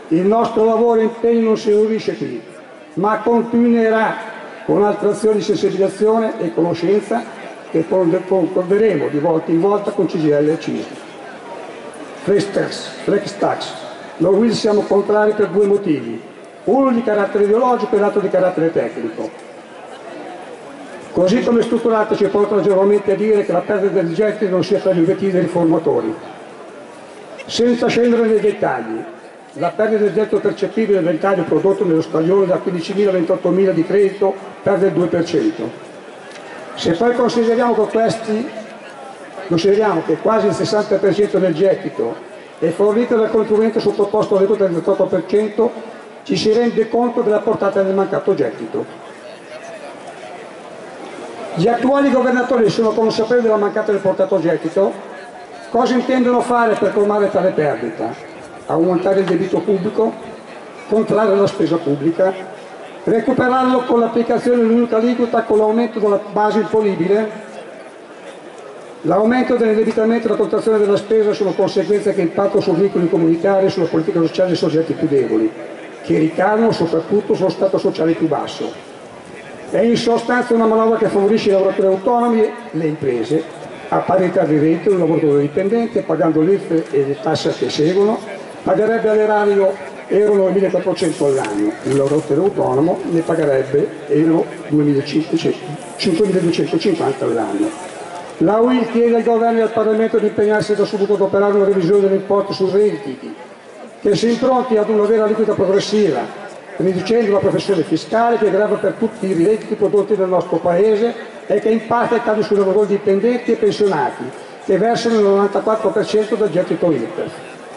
Il nostro lavoro e impegno non si esaurisce qui, ma continuerà con altre azioni di sensibilizzazione e conoscenza che concorderemo di volta in volta con CGIL e CISL. Flex tax. Noi siamo contrari per due motivi, uno di carattere ideologico e l'altro di carattere tecnico. Così come strutturate ci portano generalmente a dire che la perdita del gettito non sia tra gli obiettivi dei riformatori. Senza scendere nei dettagli, la perdita del gettito percepibile del taglio prodotto nello scaglione da 15.000 a 28.000 di credito perde il 2%. Se poi consideriamo che quasi il 60% del gettito è fornito dal contribuente sottoposto all'aliquota del 38%, ci si rende conto della portata del mancato gettito. Gli attuali governatori sono consapevoli della mancata del portato gettito? Cosa intendono fare per colmare tale perdita? Aumentare il debito pubblico? Contrarre la spesa pubblica? Recuperarlo con l'applicazione dell'unica aliquota con l'aumento della base imponibile? L'aumento dell'indebitamento e la contrazione della spesa sono conseguenze che impattano sui vincoli comunitari e sulla politica sociale dei soggetti più deboli, che ricadono soprattutto sullo stato sociale più basso. È in sostanza una manovra che favorisce i lavoratori autonomi e le imprese, a parità di reddito del lavoratore dipendente, pagando l'IRPEF e le tasse che seguono, pagherebbe all'erario euro 1.400 all'anno, il lavoratore autonomo ne pagherebbe euro 5.250 all'anno. La UIL chiede al governo e al Parlamento di impegnarsi da subito ad operare una revisione delle imposte sui redditi, che si impronti ad una vera aliquota progressiva, riducendo la pressione fiscale che grava per tutti i redditi prodotti nel nostro Paese e che in parte cade sui lavoratori dipendenti e pensionati, che versano il 94% del gettito IRPEF.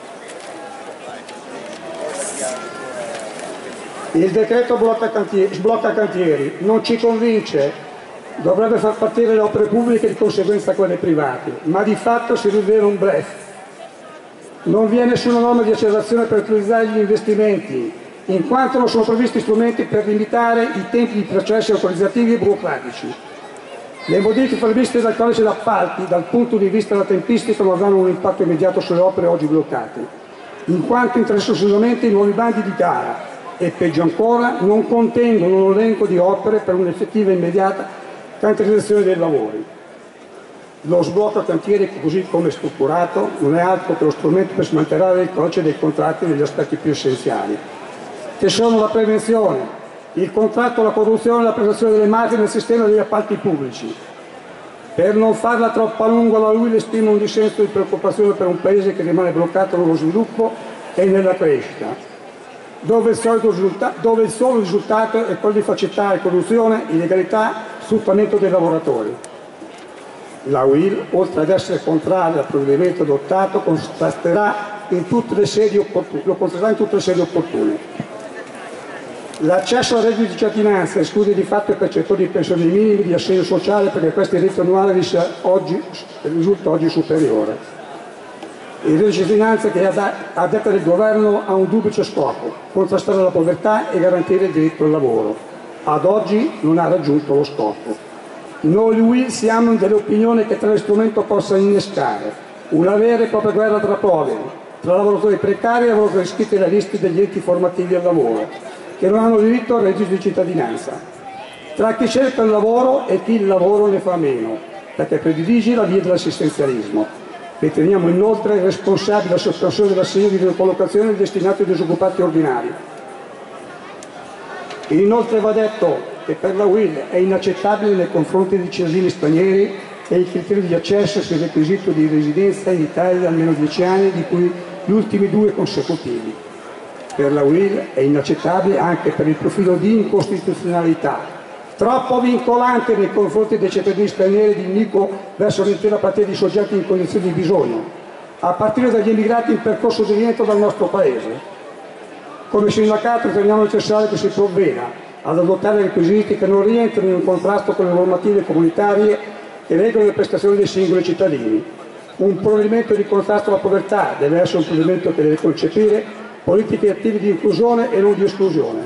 Il decreto sblocca cantieri non ci convince, dovrebbe far partire le opere pubbliche e di conseguenza quelle private, ma di fatto si rivela un bluff. Non vi è nessuna norma di accelerazione per utilizzare gli investimenti, in quanto non sono previsti strumenti per limitare i tempi di processi autorizzativi e burocratici. Le modifiche previste dal codice d'appalti dal punto di vista della tempistica non avranno un impatto immediato sulle opere oggi bloccate, in quanto interessano esclusivamente i nuovi bandi di gara e, peggio ancora, non contengono un elenco di opere per un'effettiva e immediata cantierizzazione dei lavori. Lo sblocco cantieri, così come è strutturato, non è altro che lo strumento per smantellare il codice dei contratti negli aspetti più essenziali, che sono la prevenzione, il contratto, la corruzione e la prevenzione delle mafie nel sistema degli appalti pubblici. Per non farla troppo a lungo, la UIL esprime un dissenso di preoccupazione per un Paese che rimane bloccato nello sviluppo e nella crescita, dove il solo risultato è quello di facilitare corruzione, illegalità, sfruttamento dei lavoratori. La UIL, oltre ad essere contraria al provvedimento adottato, contrasterà in tutte le sedi opportune. L'accesso al reddito di cittadinanza esclude di fatto i percettori di pensioni minime di assegno sociale perché questo reddito annuale risulta oggi superiore. Il reddito di cittadinanza che a detta del governo ha un duplice scopo: contrastare la povertà e garantire il diritto al lavoro. Ad oggi non ha raggiunto lo scopo. Noi UIL siamo dell'opinione che tale strumento possa innescare una vera e propria guerra tra poveri, tra lavoratori precari e lavoratori iscritti alle liste degli enti formativi al lavoro, che non hanno diritto al reddito di cittadinanza, tra chi cerca il lavoro e chi il lavoro ne fa meno, perché predilige la via dell'assistenzialismo. Riteniamo inoltre responsabile la sospensione dell'assegno di ricollocazione destinato ai disoccupati ordinari. Inoltre va detto che per la UIL è inaccettabile nei confronti dei cittadini stranieri e i criteri di accesso sul requisito di residenza in Italia da almeno 10 anni, di cui gli ultimi 2 consecutivi. Per la UIL è inaccettabile anche per il profilo di incostituzionalità, troppo vincolante nei confronti dei cittadini stranieri di iniquo verso l'intera platea di soggetti in condizioni di bisogno, a partire dagli immigrati in percorso di rientro dal nostro Paese. Come sindacato riteniamo necessario che si provveda ad adottare requisiti che non rientrino in contrasto con le normative comunitarie che regolano le prestazioni dei singoli cittadini. Un provvedimento di contrasto alla povertà deve essere un provvedimento che deve concepire politiche attive di inclusione e non di esclusione.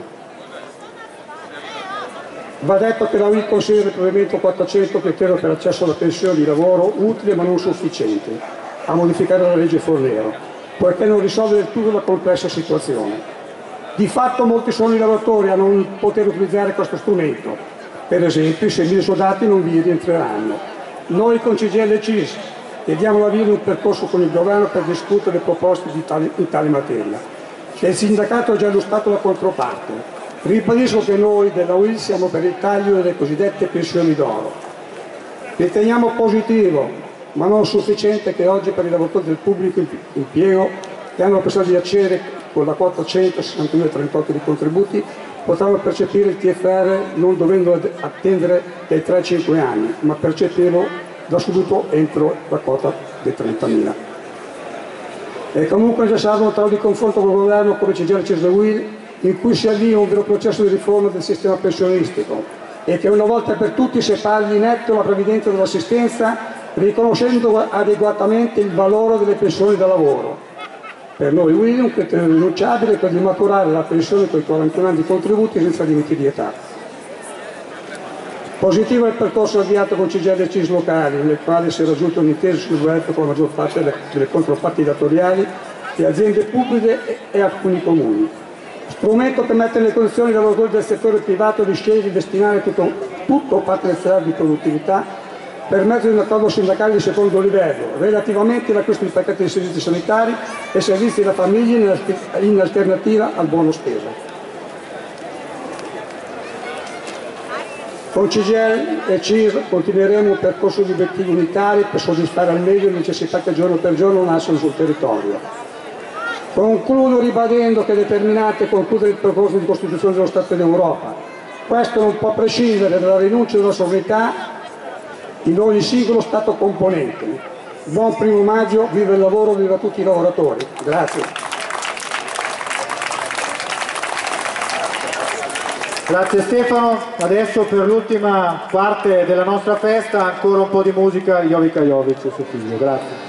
Va detto che la UIL considera il provvedimento 400 criterio per l'accesso alla pensione di lavoro utile ma non sufficiente a modificare la legge Fornero. poiché non risolve del tutto la complessa situazione. Di fatto molti sono i lavoratori a non poter utilizzare questo strumento, per esempio i 6.000 soldati non vi rientreranno. Noi con CGIL e CIS chiediamo l'avvio di un percorso con il governo per discutere le proposte in tale materia. Il sindacato ha già illustrato la controparte. Ribadisco che noi della UIL siamo per il taglio delle cosiddette pensioni d'oro. Riteniamo positivo, ma non sufficiente, che oggi per i lavoratori del pubblico impiego che hanno la possibilità di accedere con la quota 162,38 di contributi potranno percepire il TFR non dovendo attendere dai 3 ai 5 anni, ma percepirlo da subito entro la quota dei 30.000. È comunque necessario un tavolo di confronto con il governo come CGIL e UIL in cui si avvia un vero processo di riforma del sistema pensionistico e che una volta per tutti separi di netto la previdenza dall'assistenza, riconoscendo adeguatamente il valore delle pensioni da lavoro. Per noi UIL un criterio irrinunciabile è quello di maturare la pensione con i 41 anni di contributi senza limiti di età. Positivo è il percorso avviato con CGIL e CIS locali, nel quale si è raggiunto un'intesa sul web con la maggior parte delle controparti datoriali, le aziende pubbliche e alcuni comuni. Strumento che mette nelle condizioni i lavoratori del settore privato di scegliere di destinare tutto o parte del salario di produttività per mezzo di un accordo sindacale di secondo livello, relativamente all'acquisto di pacchetti di servizi sanitari e servizi della famiglia in alternativa al buono spesa. Con CGIL e CIS continueremo un percorso di obiettivi unitari per soddisfare al meglio le necessità che giorno per giorno nascono sul territorio. Concludo ribadendo che è determinante concludere il percorso di costituzione dello Stato d'Europa. Questo non può prescindere dalla rinuncia della sovranità in ogni singolo Stato componente. Buon 1° maggio, viva il lavoro, viva tutti i lavoratori. Grazie. Grazie Stefano, adesso per l'ultima parte della nostra festa ancora un po' di musica Jovica Jovic e suo figlio, grazie.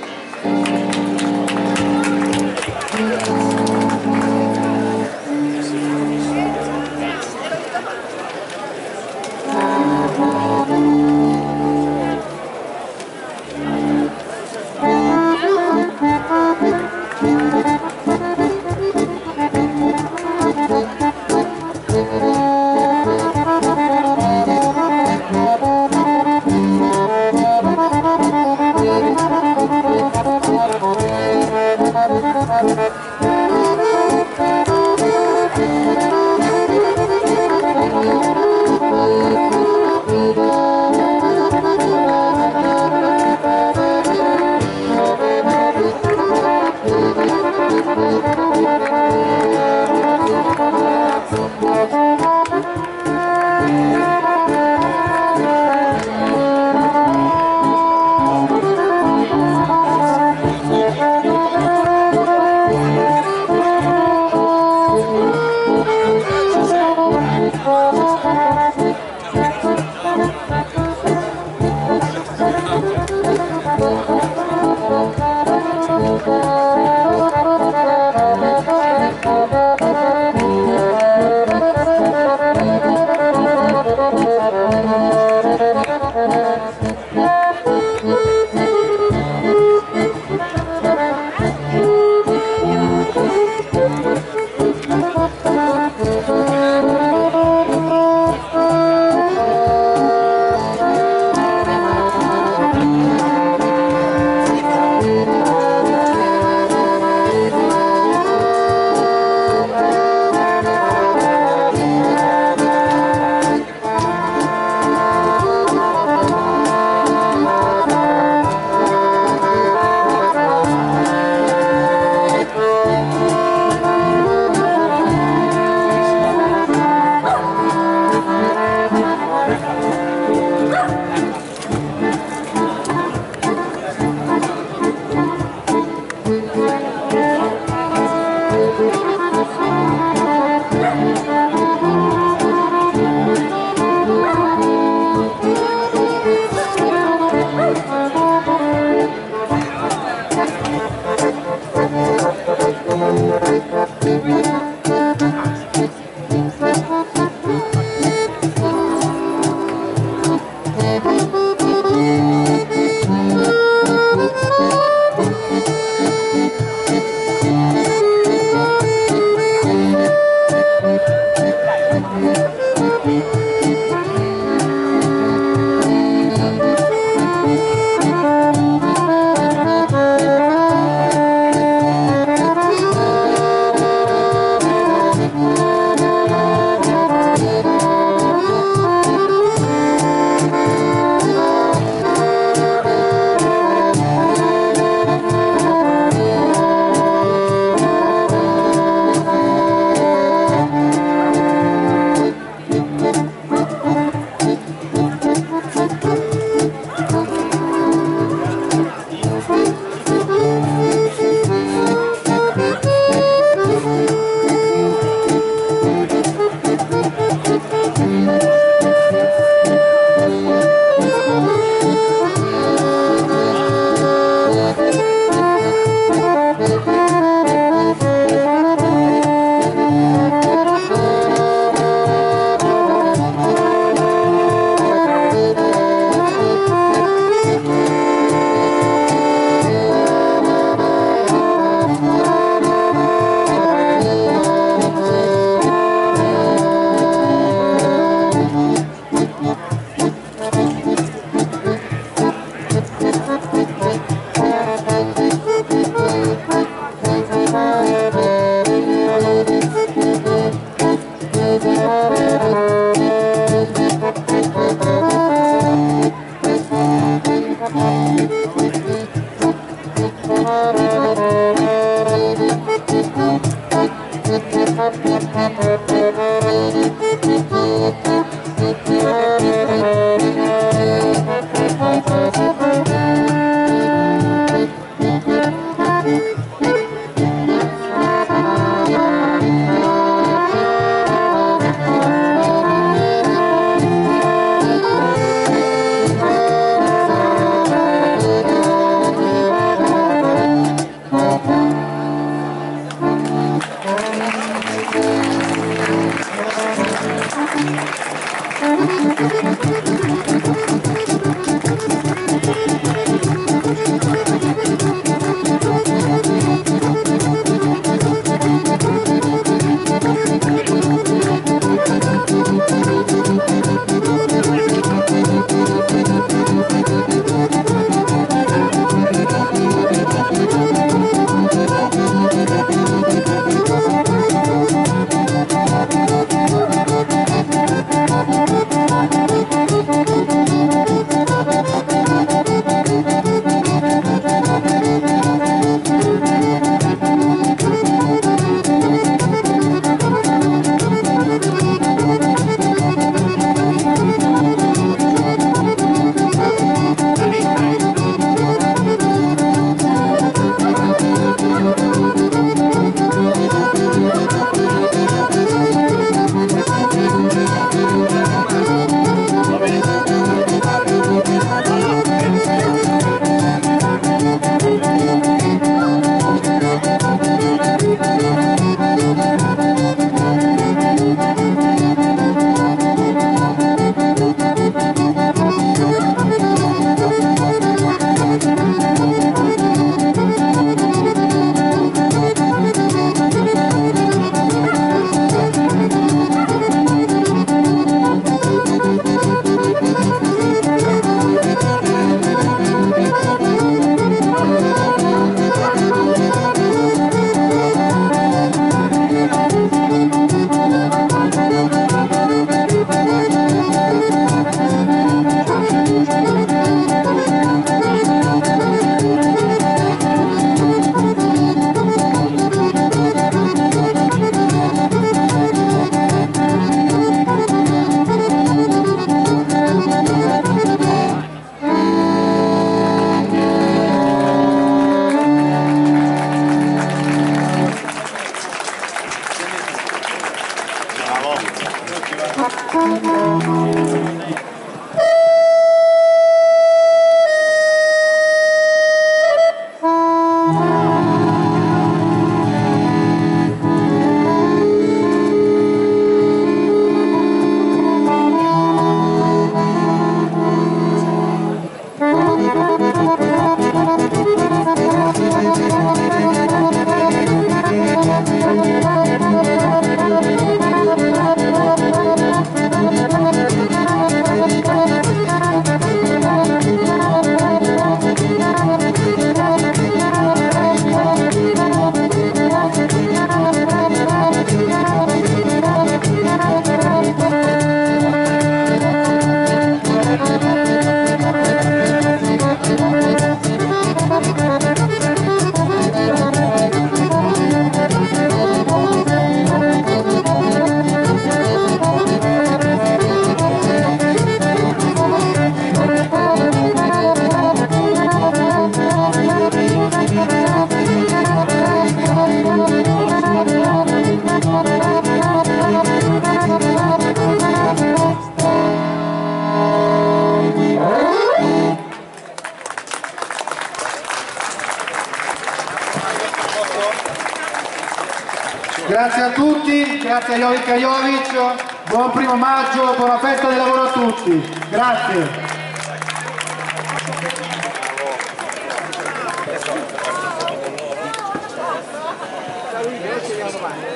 Grazie a tutti, grazie a Jovica Jovic, buon 1° maggio, buona festa del lavoro a tutti, grazie.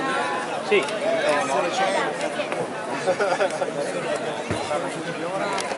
Sì.